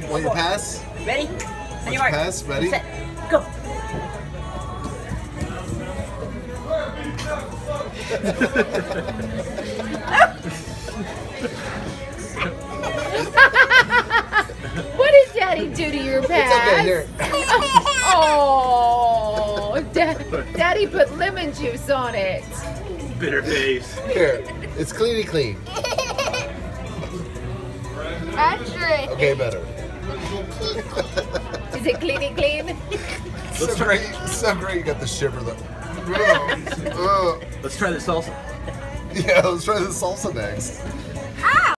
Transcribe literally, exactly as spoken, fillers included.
Want your pass? Ready? On your mark. Pass, ready? Set. Go. What did Daddy do to your pass? It's okay, here. Oh, da Daddy put lemon juice on it. Bitter face. Here, it's cleany clean. Patrick. Okay, better. Is it cleany clean? So great, so great you got the shiver though. Ugh. Ugh. Let's try the salsa. Yeah, let's try the salsa next.